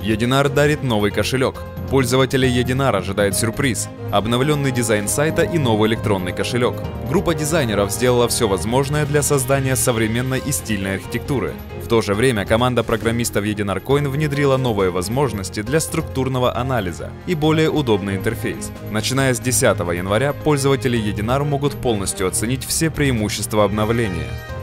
Edinar дарит новый кошелек. Пользователей Edinar ожидает сюрприз – обновленный дизайн сайта и новый электронный кошелек. Группа дизайнеров сделала все возможное для создания современной и стильной архитектуры. В то же время команда программистов EdinarCoin внедрила новые возможности для структурного анализа и более удобный интерфейс. Начиная с 10 января пользователи Edinar могут полностью оценить все преимущества обновления.